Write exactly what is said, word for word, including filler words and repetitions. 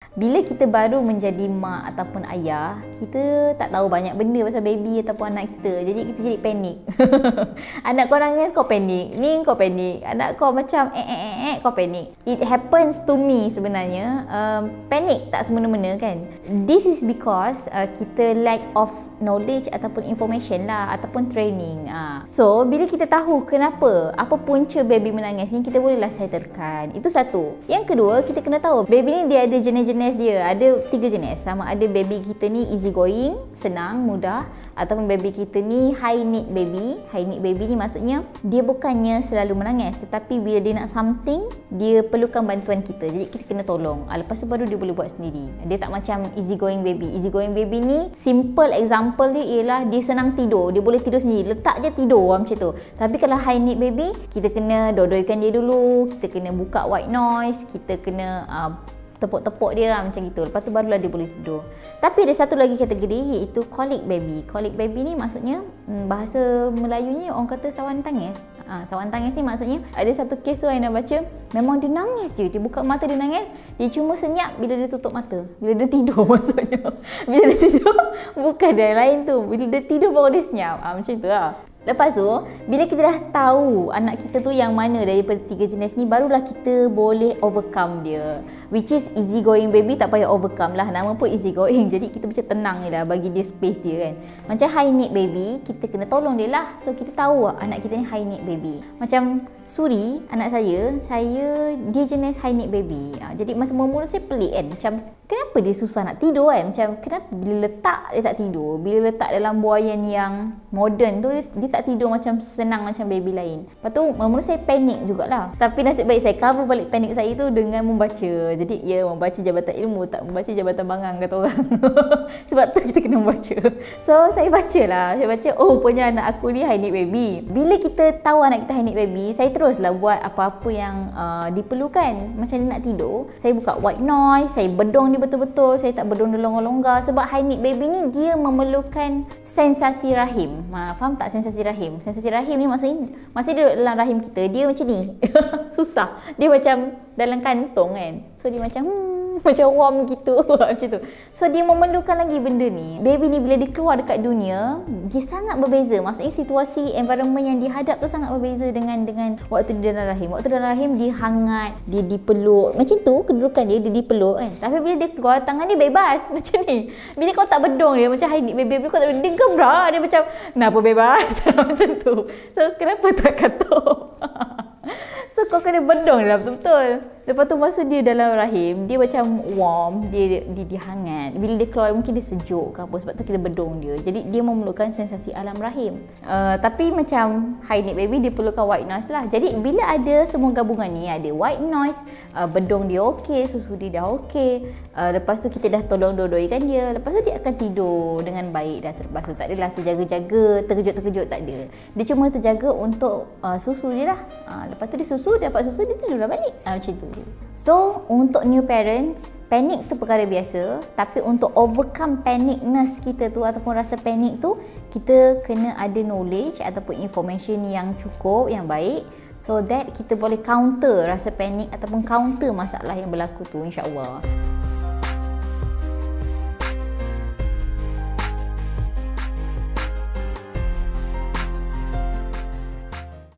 Bila kita baru menjadi mak ataupun ayah, kita tak tahu banyak benda pasal baby ataupun anak kita. Jadi kita jadi panik. Anak kau nangis, kau panik. Ni kau panik. Anak kau macam eh eh eh, eh kau panik. It happens to me sebenarnya. Um, panik tak semena-mena kan. This is because uh, kita lack of knowledge ataupun information lah, ataupun training. Uh. So bila kita tahu kenapa, apa punca baby menangis ni, kita bolehlah settlekan. Itu satu. Yang kedua, kita kena tahu baby ni dia ada jenis-jenis dia. Ada tiga jenis. Sama ada baby kita ni easy going, senang, mudah, ataupun baby kita ni high need baby. High need baby ni maksudnya dia bukannya selalu menangis, tetapi bila dia nak something, dia perlukan bantuan kita. Jadi kita kena tolong. Lepas tu baru dia boleh buat sendiri. Dia tak macam easy going baby. Easy going baby ni simple example dia ialah dia senang tidur. Dia boleh tidur sendiri. Letak je tidur macam tu. Tapi kalau high need baby, kita kena dodoikan dia dulu. Kita kena buka white noise. Kita kena uh, tepuk-tepuk dia lah, macam gitu. Lepas tu barulah dia boleh tidur. Tapi ada satu lagi kategori, iaitu colic baby. Colic baby ni maksudnya bahasa Melayunya orang kata sawan tangis. Ha, sawan tangis ni maksudnya ada satu kes tu yang nak baca, memang dia nangis je. Dia buka mata dia nangis. Dia cuma senyap bila dia tutup mata. Bila dia tidur maksudnya. Bila dia tidur bukan dia lain tu. Bila dia tidur baru dia senyap. Ha, macam tu lah. Lepas tu, bila kita dah tahu anak kita tu yang mana daripada tiga jenis ni, barulah kita boleh overcome dia. Which is easy going baby, tak payah overcome lah. Nama pun easy going. Jadi kita macam tenang je lah, bagi dia space dia kan. Macam high need baby, kita kena tolong dia lah. So kita tahu anak kita ni high need baby. Macam Suri, anak saya, saya dia jenis high need baby. Ha, jadi masa mula-mula saya pelik kan. Macam kenapa dia susah nak tidur kan. Macam kenapa bila letak dia tak tidur. Bila letak dalam buaian yang moden tu, dia tak tidur macam senang macam baby lain. Lepas tu mula-mula saya panik jugalah. Tapi nasib baik saya cover balik panik saya tu dengan membaca. Jadi ya, membaca jabatan ilmu, tak membaca jabatan bangang kata orang. Sebab tu kita kena membaca. So saya baca lah. Saya baca, oh punya anak aku ni high need baby. Bila kita tahu anak kita high need baby, saya teruslah buat apa-apa yang uh, diperlukan. Macam dia nak tidur, saya buka white noise, saya bedong dia betul-betul. Saya tak bedong dia longgar-longgar. Sebab high need baby ni dia memerlukan sensasi rahim. Ha, faham tak sensasi rahim? Sensasi rahim ni maksudnya masa dia duduk dalam rahim kita, dia macam ni. Susah. Dia macam dalam kantung kan. So dia macam hmm, macam warm gitu. Macam tu. So dia memerlukan lagi benda ni. Baby ni bila dia keluar dekat dunia, dia sangat berbeza. Maksudnya situasi environment yang dihadap tu sangat berbeza dengan dengan waktu dia dalam rahim. Waktu dalam rahim dia hangat, dia dipeluk. Macam tu kedudukan dia, dia dipeluk kan. Tapi bila dia keluar, tangan dia bebas macam ni. Bila kau tak bedong dia macam high need baby, bila kau tak bedong, dia gebrak. Dia macam kenapa bebas? Macam tu. So kenapa tak katuk? So kau kena bedong dia betul-betul. Lepas tu masa dia dalam rahim, dia macam warm, dia dia, dia hangat. Bila dia keluar mungkin dia sejuk ke apa, sebab tu kita bedong dia. Jadi dia memerlukan sensasi alam rahim. Uh, tapi macam high need baby, dia perlukan white noise lah. Jadi bila ada semua gabungan ni, ada white noise, uh, bedong dia okey, susu dia dah okey, uh, lepas tu kita dah tolong dodoikan dia, lepas tu dia akan tidur dengan baik dah. Lepas tu tak adalah terjaga-jaga, terkejut-terkejut, tak ada. Dia cuma terjaga untuk uh, susu je lah. Uh, lepas tu dia susu, dia dapat susu, dia tidurlah balik. Uh, macam tu. So, untuk new parents, panik tu perkara biasa. Tapi untuk overcome panicness kita tu ataupun rasa panik tu, kita kena ada knowledge ataupun information yang cukup, yang baik, so that kita boleh counter rasa panik ataupun counter masalah yang berlaku tu, insya-Allah.